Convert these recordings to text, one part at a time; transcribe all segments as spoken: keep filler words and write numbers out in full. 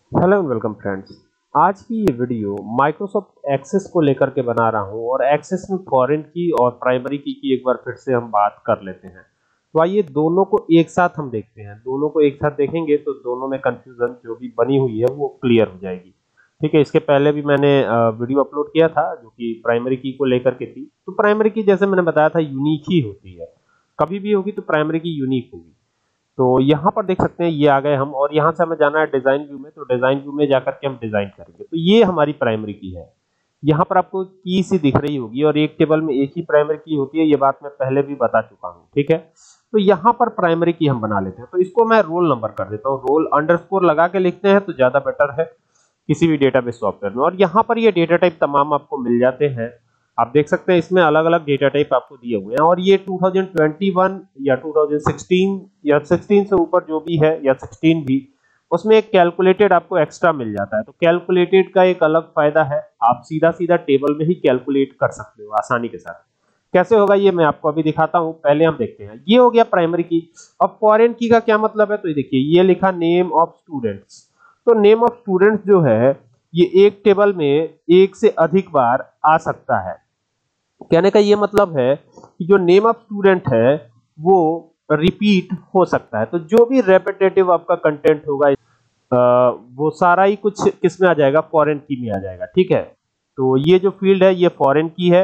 Hello and welcome friends. आज की ये वीडियो माइक्रोसॉफ्ट एक्सेस को लेकर के बना रहा हूँ और एक्सेस में फॉरेन की और प्राइमरी की की एक बार फिर से हम बात कर लेते हैं। तो आइए दोनों को एक साथ हम देखते हैं। दोनों को एक साथ देखेंगे तो दोनों में कंफ्यूजन जो भी बनी हुई है वो क्लियर हो जाएगी। ठीक है, इसके पहले भी मैंने वीडियो अपलोड किया था जो कि प्राइमरी की को लेकर के थी। तो प्राइमरी की जैसे मैंने बताया था यूनिक ही होती है, कभी भी होगी तो प्राइमरी की यूनिक होगी। तो यहाँ पर देख सकते हैं ये आ गए हम, और यहाँ से हमें जाना है डिजाइन व्यू में। तो डिजाइन व्यू में जाकर के हम डिजाइन करेंगे। तो ये हमारी प्राइमरी की है। यहाँ पर आपको की सी दिख रही होगी और एक टेबल में एक ही प्राइमरी की होती है, ये बात मैं पहले भी बता चुका हूँ। ठीक है, तो यहाँ पर प्राइमरी की हम बना लेते हैं। तो इसको मैं रोल नंबर कर देता हूँ, रोल अंडरस्कोर लगा के लिखते हैं तो ज्यादा बेटर है किसी भी डेटाबेस सॉफ्टवेयर में। और यहाँ पर ये डेटा टाइप तमाम आपको मिल जाते हैं। आप देख सकते हैं इसमें अलग अलग डेटा टाइप आपको दिए हुए हैं। और ये टू थाउजेंड ट्वेंटी वन या टू थाउजेंड सिक्सटीन या सिक्सटीन से ऊपर जो भी है या सिक्सटीन भी, उसमें एक कैलकुलेटेड आपको एक्स्ट्रा मिल जाता है। तो कैलकुलेटेड का एक अलग फायदा है, आप सीधा सीधा टेबल में ही कैलकुलेट कर सकते हो आसानी के साथ। कैसे होगा ये मैं आपको अभी दिखाता हूं, पहले हम देखते हैं। ये हो गया प्राइमरी की। अब फॉरेन की का क्या मतलब है, तो ये देखिए ये लिखा नेम ऑफ स्टूडेंट्स। तो नेम ऑफ स्टूडेंट्स जो है ये एक टेबल में एक से अधिक बार आ सकता है। कहने का ये मतलब है कि जो नेम ऑफ स्टूडेंट है वो रिपीट हो सकता है। तो जो भी रेपिटेटिव आपका कंटेंट होगा आ, वो सारा ही कुछ किस में आ जाएगा, फॉरेन की में आ जाएगा। ठीक है, तो ये जो फील्ड है ये फॉरेन की है।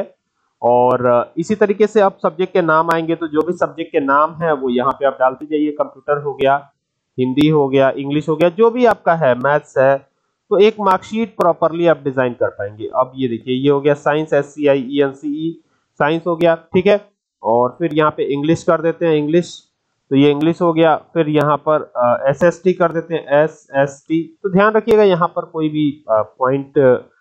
और इसी तरीके से अब सब्जेक्ट के नाम आएंगे तो जो भी सब्जेक्ट के नाम है वो यहाँ पे आप डालते जाइए। कंप्यूटर हो गया, हिंदी हो गया, इंग्लिश हो गया, जो भी आपका है, मैथ्स है, तो एक मार्कशीट प्रॉपरली आप डिजाइन कर पाएंगे। अब ये देखिए ये हो गया science, S C I E N C E, science हो गया। ठीक है, और फिर यहाँ पे इंग्लिश कर देते हैं, इंग्लिश, तो ये इंग्लिश हो गया। फिर यहाँ पर एस एस टी कर देते हैं, एस एस टी। तो ध्यान रखिएगा यहाँ पर कोई भी पॉइंट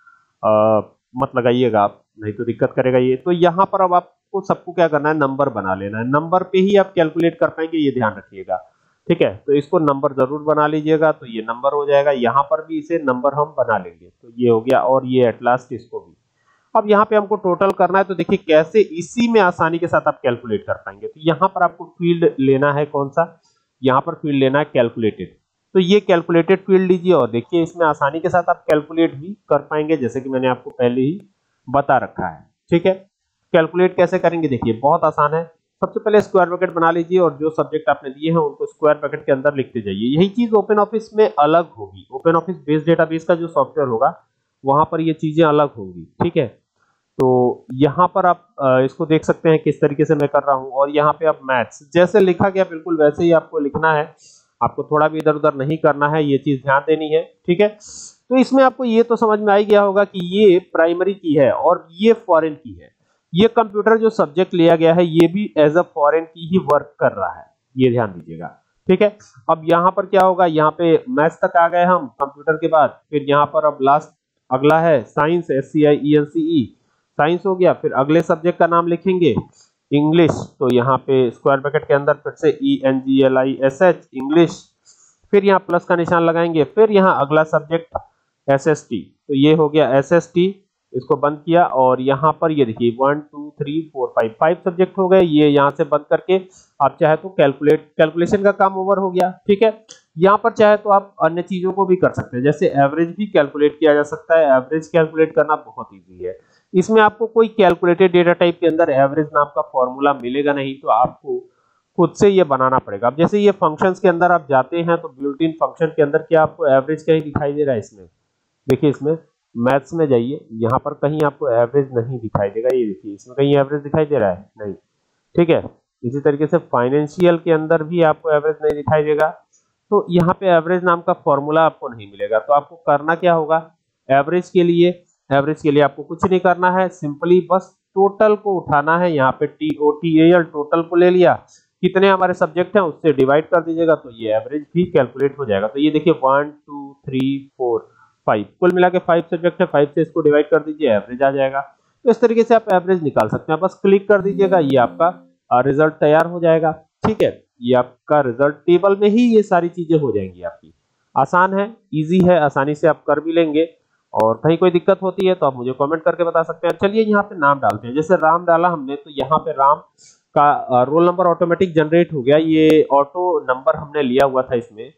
मत लगाइएगा आप, नहीं तो दिक्कत करेगा ये। तो यहाँ पर अब आपको सबको क्या करना है, नंबर बना लेना है। नंबर पे ही आप कैलकुलेट कर पाएंगे, ये ध्यान रखिएगा। ठीक है, तो इसको नंबर जरूर बना लीजिएगा, तो ये नंबर हो जाएगा। यहाँ पर भी इसे नंबर हम बना लेंगे, तो ये हो गया। और ये एट लास्ट इसको भी। अब यहाँ पे हमको टोटल करना है, तो देखिए कैसे इसी में आसानी के साथ आप कैलकुलेट कर पाएंगे। तो यहाँ पर आपको फील्ड लेना है कौन सा, यहाँ पर फील्ड लेना है कैलकुलेटेड। तो ये कैलकुलेटेड फील्ड लीजिए और देखिए इसमें आसानी के साथ आप कैलकुलेट भी कर पाएंगे, जैसे कि मैंने आपको पहले ही बता रखा है। ठीक है, कैलकुलेट कैसे करेंगे, देखिए बहुत आसान है। सबसे पहले स्क्वायर ब्रैकेट बना लीजिए और जो सब्जेक्ट आपने दिए हैं उनको स्क्वायर ब्रैकेट के अंदर लिखते जाइए। यही चीज ओपन ऑफिस में अलग होगी। ओपन ऑफिस बेस डेटाबेस का जो सॉफ्टवेयर होगा वहां पर ये चीजें अलग होंगी। ठीक है, तो यहाँ पर आप इसको देख सकते हैं किस तरीके से मैं कर रहा हूँ। और यहाँ पे आप मैथ्स जैसे लिखा गया बिल्कुल वैसे ही आपको लिखना है, आपको थोड़ा भी इधर उधर नहीं करना है, ये चीज ध्यान देनी है। ठीक है, तो इसमें आपको ये तो समझ में आ ही गया होगा कि ये प्राइमरी की है और ये फॉरेन की है। ये कंप्यूटर जो सब्जेक्ट लिया गया है ये भी एज अ फॉरेन की ही वर्क कर रहा है, ये ध्यान दीजिएगा। ठीक है, अब यहाँ पर क्या होगा, यहाँ पे मैथ्स तक आ गए हम कंप्यूटर के बाद। फिर यहाँ पर अब लास्ट अगला है science, S C I E N C E, science हो गया। फिर अगले सब्जेक्ट का नाम लिखेंगे इंग्लिश, तो यहाँ पे स्क्वायर ब्रैकेट के अंदर फिर से E N G L I S H, English. फिर यहाँ प्लस का निशान लगाएंगे। फिर यहाँ अगला सब्जेक्ट एस एस टी, तो ये हो गया एस एस टी, इसको बंद किया। और यहाँ पर ये देखिए one two three four five five subject हो गए, ये यहाँ से बंद करके आप चाहे तो कैलकुलेट कैलकुलेशन का काम ओवर हो गया। ठीक है, यहाँ पर चाहे तो आप अन्य चीजों को भी कर सकते हैं, जैसे एवरेज भी कैलकुलेट किया जा सकता है। एवरेज कैलकुलेट करना बहुत ईजी है। इसमें आपको कोई कैलकुलेटेड डेटा टाइप के अंदर एवरेज नाम का फॉर्मूला मिलेगा नहीं, तो आपको खुद से ये बनाना पड़ेगा। अब जैसे ये फंक्शंस के अंदर आप जाते हैं तो बिल्ट इन फंक्शन के अंदर क्या आपको एवरेज कहीं दिखाई दे रहा है, इसमें देखिए, इसमें मैथ्स में जाइए, यहाँ पर कहीं आपको एवरेज नहीं दिखाई देगा। ये देखिए इसमें कहीं एवरेज दिखाई दे रहा है, नहीं। ठीक है, इसी तरीके से फाइनेंशियल के अंदर भी आपको एवरेज नहीं दिखाई देगा। तो यहाँ पे एवरेज नाम का फॉर्मूला आपको नहीं मिलेगा। तो आपको करना क्या होगा, एवरेज के लिए एवरेज के लिए आपको कुछ नहीं करना है, सिंपली बस टोटल को उठाना है। यहाँ पे T O T A L total को ले लिया, कितने हमारे सब्जेक्ट हैं उससे डिवाइड कर दीजिएगा, तो ये एवरेज भी कैलकुलेट हो जाएगा। तो ये देखिए one two three four five, कुल मिला के फाइव सब्जेक्ट है, फाइव से इसको डिवाइड कर दीजिए, एवरेज आ जाएगा। तो इस तरीके से आप एवरेज निकाल सकते हैं। बस क्लिक कर दीजिएगा, ये आपका रिजल्ट तैयार हो जाएगा। ठीक है, ये आपका रिजल्ट टेबल में ही ये सारी चीजें हो जाएंगी आपकी। आसान है, इजी है, आसानी से आप कर भी लेंगे। और कहीं कोई दिक्कत होती है तो आप मुझे कमेंट करके बता सकते हैं। चलिए यहाँ पे नाम डालते हैं, जैसे राम डाला हमने, तो यहाँ पे राम का रोल नंबर ऑटोमेटिक जनरेट हो गया। ये ऑटो नंबर हमने लिया हुआ था इसमें,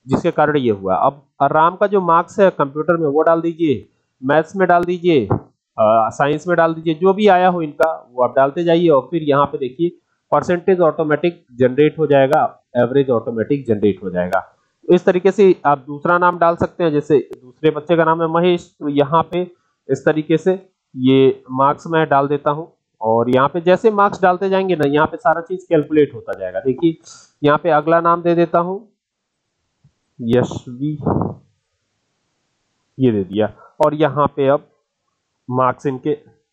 जिसके कारण ये हुआ। अब राम का जो मार्क्स है कंप्यूटर में वो डाल दीजिए, मैथ्स में डाल दीजिए, साइंस में डाल दीजिए, जो भी आया हो इनका वो आप डालते जाइए और फिर यहाँ पे देखिए परसेंटेज ऑटोमेटिक जनरेट हो जाएगा, एवरेज ऑटोमेटिक जनरेट हो जाएगा। तो इस तरीके से आप दूसरा नाम डाल सकते हैं, जैसे दूसरे बच्चे का नाम है महेश, तो यहाँ पे इस तरीके से ये मार्क्स मैं डाल देता हूँ और यहाँ पे जैसे मार्क्स डालते जाएंगे ना यहाँ पे सारा चीज कैलकुलेट होता जाएगा। देखिए यहाँ पे अगला नाम दे देता हूँ यशवी, ये दे दिया और यहाँ पे अब मार्क्स इनके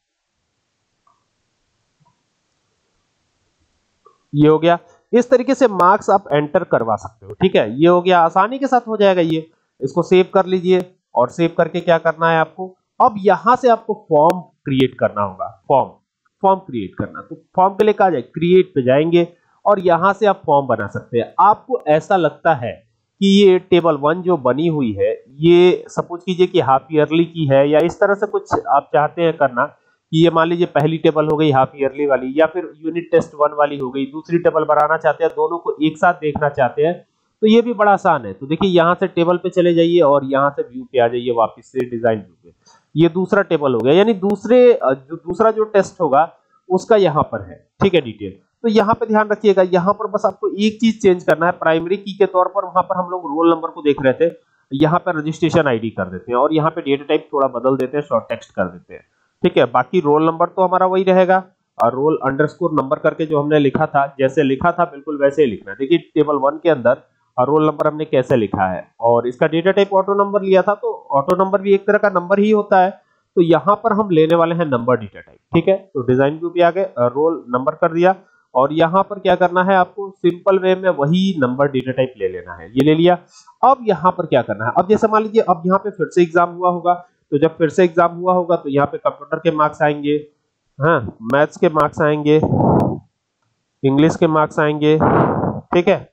ये हो गया। इस तरीके से मार्क्स आप एंटर करवा सकते हो, ठीक है। ये हो गया, आसानी के साथ हो जाएगा ये। इसको सेव कर लीजिए और सेव करके क्या करना है आपको, अब यहां से आपको फॉर्म क्रिएट करना होगा। फॉर्म फॉर्म क्रिएट करना, तो फॉर्म के लिए कहा जाए क्रिएट पे जाएंगे और यहां से आप फॉर्म बना सकते हैं। आपको ऐसा लगता है कि ये टेबल वन जो बनी हुई है ये सपोज कीजिए कि हाफ ईयरली की है या इस तरह से कुछ आप चाहते हैं करना कि ये मान लीजिए पहली टेबल हो गई हाफ ईयरली वाली या फिर यूनिट टेस्ट वन वाली हो गई, दूसरी टेबल बनाना चाहते हैं, दोनों को एक साथ देखना चाहते हैं, तो ये भी बड़ा आसान है। तो देखिए यहाँ से टेबल पे चले जाइए और यहाँ से व्यू पे आ जाइए वापस से डिजाइन व्यू पे, ये दूसरा टेबल हो गया, यानी दूसरे जो दूसरा जो टेस्ट होगा उसका यहाँ पर है, ठीक है, डिटेल। तो यहाँ पे ध्यान रखिएगा, यहाँ पर बस आपको एक चीज चेंज करना है, प्राइमरी की के तौर पर वहां पर हम लोग रोल नंबर को देख रहे थे, यहाँ पर रजिस्ट्रेशन आईडी कर देते हैं और यहाँ पे डेटा टाइप थोड़ा बदल देते हैं, शॉर्ट टेक्स्ट कर देते हैं, ठीक है। बाकी रोल नंबर तो हमारा वही रहेगा और रोल अंडरस्कोर नंबर करके जो हमने लिखा था, जैसे लिखा था बिल्कुल वैसे ही लिखना है। देखिए टेबल वन के अंदर रोल नंबर हमने कैसे लिखा है और इसका डेटा टाइप ऑटो नंबर लिया था, तो ऑटो नंबर भी एक तरह का नंबर ही होता है, तो यहाँ पर हम लेने वाले हैं नंबर डेटा टाइप, ठीक है। तो डिजाइन व्यू पे आ गए, रोल नंबर कर दिया और यहाँ पर क्या करना है आपको, सिंपल वे में वही नंबर डेटा टाइप ले लेना है, ये ले लिया। अब यहाँ पर क्या करना है, अब जैसे मान लीजिए अब यहाँ पे फिर से एग्जाम हुआ होगा, तो जब फिर से एग्जाम हुआ होगा तो यहाँ पे कंप्यूटर के मार्क्स आएंगे, हाँ, मैथ्स के मार्क्स आएंगे, इंग्लिश के मार्क्स आएंगे, ठीक है,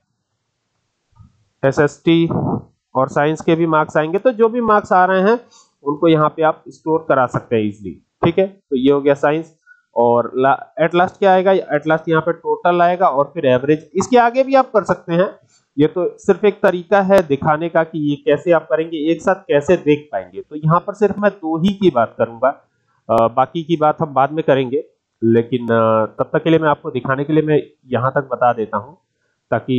एसएसटी और साइंस के भी मार्क्स आएंगे। तो जो भी मार्क्स आ रहे हैं उनको यहाँ पे आप स्टोर करा सकते हैं इजीली, ठीक है। तो ये हो गया साइंस और एट लास्ट क्या आएगा, एट लास्ट यहाँ पे टोटल आएगा और फिर एवरेज। इसके आगे भी आप कर सकते हैं, ये तो सिर्फ एक तरीका है दिखाने का कि ये कैसे आप करेंगे, एक साथ कैसे देख पाएंगे। तो यहाँ पर सिर्फ मैं दो ही की बात करूंगा, आ, बाकी की बात हम बाद में करेंगे, लेकिन आ, तब तक के लिए मैं आपको दिखाने के लिए मैं यहाँ तक बता देता हूँ ताकि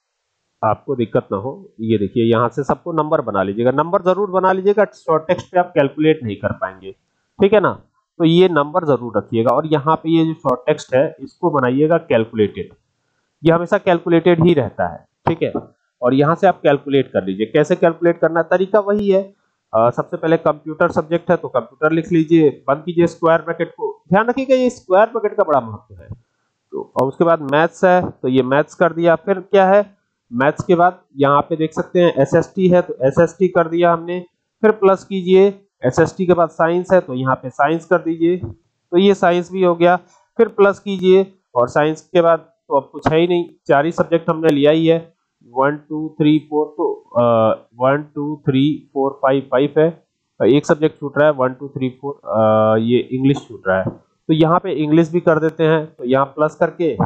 आपको दिक्कत ना हो। ये देखिए यहाँ से सबको नंबर बना लीजिएगा, नंबर जरूर बना लीजिएगा, शॉर्ट टेक्स्ट पे आप कैलकुलेट नहीं कर पाएंगे, ठीक है ना। तो ये नंबर जरूर रखिएगा और यहाँ पे ये जो शॉर्ट टेक्स्ट है इसको बनाइएगा कैलकुलेटेड, ये हमेशा कैलकुलेटेड ही रहता है, ठीक है। और यहाँ से आप कैलकुलेट कर लीजिए, कैसे कैलकुलेट करना है तरीका वही है। आ, सबसे पहले कंप्यूटर सब्जेक्ट है तो कंप्यूटर लिख लीजिए, बंद कीजिए स्क्वायर ब्रैकेट को, ध्यान रखिएगा ये स्क्वायर ब्रैकेट का बड़ा महत्व है। तो और उसके बाद मैथ्स है तो ये मैथ्स कर दिया, फिर क्या है मैथ्स के बाद यहाँ पे देख सकते हैं एसएसटी है तो एसएसटी कर दिया हमने, फिर प्लस कीजिए, एसएसटी के बाद साइंस है तो यहाँ पे साइंस कर दीजिए, तो ये साइंस भी हो गया, फिर प्लस कीजिए और साइंस के बाद तो अब कुछ है ही नहीं, चार ही सब्जेक्ट हमने लिया ही है, वन टू थ्री फोर, तो one two three four five five है, एक सब्जेक्ट छूट रहा है वन टू थ्री फोर, ये इंग्लिश छूट रहा है, तो यहाँ पे इंग्लिश भी कर देते हैं, तो यहाँ प्लस करके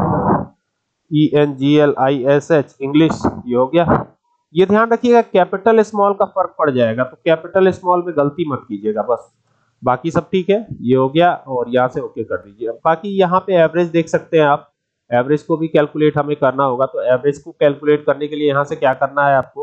E N G L I S H English, ये हो गया। ये ध्यान रखिएगा कैपिटल स्मॉल का फर्क पड़ जाएगा, तो कैपिटल स्मॉल में गलती मत कीजिएगा बस, बाकी सब ठीक है, ये हो गया और यहाँ से ओके कर दीजिए। बाकी यहाँ पे एवरेज देख सकते हैं आप, एवरेज को भी कैलकुलेट हमें करना होगा, तो एवरेज को कैलकुलेट करने के लिए यहाँ से क्या करना है आपको,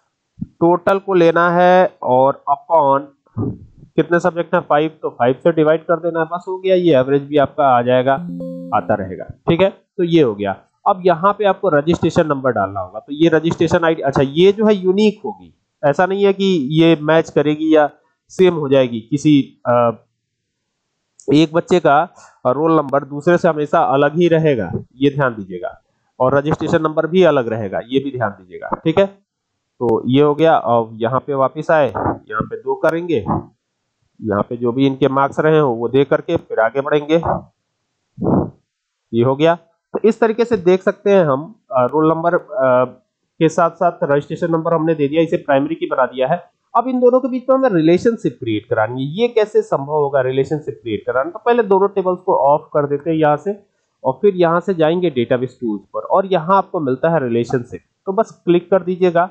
टोटल को लेना है और अपॉन कितने सब्जेक्ट हैं फाइव, तो फाइव से डिवाइड कर देना है, बस हो गया, ये एवरेज भी आपका आ जाएगा, आता रहेगा, ठीक है। तो ये हो गया। अब यहाँ पे आपको रजिस्ट्रेशन नंबर डालना होगा, तो ये रजिस्ट्रेशन आईडी, अच्छा ये जो है यूनिक होगी, ऐसा नहीं है कि ये मैच करेगी या सेम हो जाएगी, किसी आ, एक बच्चे का रोल नंबर दूसरे से हमेशा अलग ही रहेगा, ये ध्यान दीजिएगा, और रजिस्ट्रेशन नंबर भी अलग रहेगा, ये भी ध्यान दीजिएगा, ठीक है। तो ये हो गया। अब यहाँ पे वापस आए, यहाँ पे दो करेंगे, यहाँ पे जो भी इनके मार्क्स रहे हो वो दे करके फिर आगे बढ़ेंगे, ये हो गया। तो इस तरीके से देख सकते हैं हम रोल नंबर के साथ साथ रजिस्ट्रेशन नंबर हमने दे दिया, इसे प्राइमरी की बना दिया है। अब इन दोनों के बीच में हमें रिलेशनशिप क्रिएट करानी है, ये कैसे संभव होगा रिलेशनशिप क्रिएट कराना, तो पहले दोनों टेबल्स को ऑफ कर देते हैं यहाँ से और फिर यहाँ से जाएंगे डेटाबेस टूल्स पर और यहाँ आपको मिलता है रिलेशनशिप, तो बस क्लिक कर दीजिएगा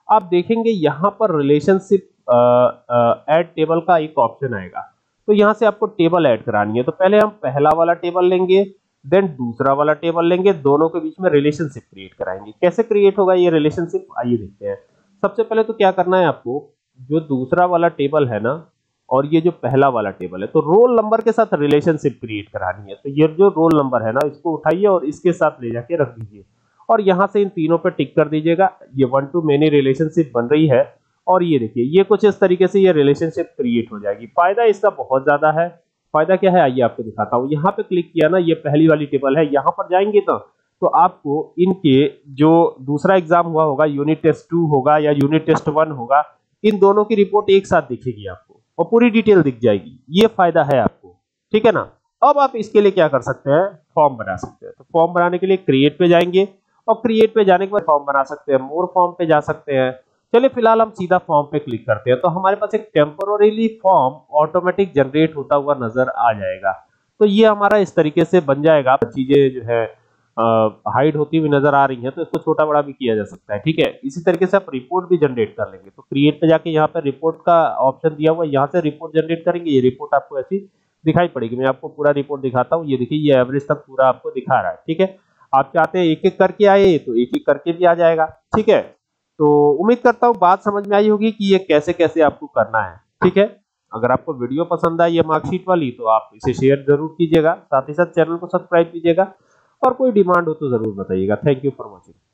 आप देखेंगे यहाँ पर रिलेशनशिप ऐड टेबल का एक ऑप्शन आएगा। तो यहाँ से आपको टेबल ऐड करानी है। तो पहले हम पहला वाला टेबल लेंगे, देन दूसरा वाला टेबल लेंगे, दोनों के बीच में रिलेशनशिप क्रिएट कराएंगे। कैसे क्रिएट होगा ये रिलेशनशिप, आइए देखते हैं। सबसे पहले तो क्या करना है आपको, जो दूसरा वाला टेबल है ना और ये जो पहला वाला टेबल है, तो रोल नंबर के साथ रिलेशनशिप क्रिएट करानी है। तो ये जो रोल नंबर है ना, इसको उठाइए और इसके साथ ले जाके रख दीजिए और यहाँ से इन तीनों पे टिक कर दीजिएगा। ये वन टू मेनी रिलेशनशिप बन रही है और ये देखिए ये कुछ इस तरीके से ये रिलेशनशिप क्रिएट हो जाएगी। फायदा इसका बहुत ज्यादा है। फायदा क्या है आइए आपको दिखाता हूँ। यहाँ पे क्लिक किया ना, ये पहली वाली टेबल है, यहाँ पर जाएंगे तो तो आपको इनके जो दूसरा एग्जाम हुआ होगा, यूनिट टेस्ट टू होगा या यूनिट टेस्ट वन होगा, इन दोनों की रिपोर्ट एक साथ दिखेगी आपको और पूरी डिटेल दिख जाएगी। ये फायदा है आपको, ठीक है ना। अब आप इसके लिए क्या कर सकते हैं, फॉर्म बना सकते हैं। तो फॉर्म बनाने के लिए क्रिएट पे जाएंगे और क्रिएट पे जाने के बाद फॉर्म बना सकते हैं, मोर फॉर्म पे जा सकते हैं। चलिए फिलहाल हम सीधा फॉर्म पे क्लिक करते हैं। तो हमारे पास एक टेम्पोररीली फॉर्म ऑटोमेटिक जनरेट होता हुआ नजर आ जाएगा। तो ये हमारा इस तरीके से बन जाएगा। चीजें जो है हाइड होती हुई नजर आ रही हैं, तो इसको छोटा बड़ा भी किया जा सकता है, ठीक है। इसी तरीके से आप रिपोर्ट भी जनरेट कर लेंगे। तो क्रिएट पे जाके यहाँ पे रिपोर्ट का ऑप्शन दिया हुआ है, यहाँ से रिपोर्ट जनरेट करेंगे। ये रिपोर्ट आपको ऐसी दिखाई पड़ेगी। मैं आपको पूरा रिपोर्ट दिखाता हूँ। ये देखिए ये एवरेज तक पूरा आपको दिखा रहा है, ठीक है। आप चाहते हैं एक एक करके आए तो एक एक करके भी आ जाएगा, ठीक है। तो उम्मीद करता हूँ बात समझ में आई होगी कि ये कैसे कैसे आपको करना है, ठीक है। अगर आपको वीडियो पसंद आई ये मार्कशीट वाली, तो आप इसे शेयर जरूर कीजिएगा, साथ ही साथ चैनल को सब्सक्राइब कीजिएगा और कोई डिमांड हो तो जरूर बताइएगा। Thank you for watching.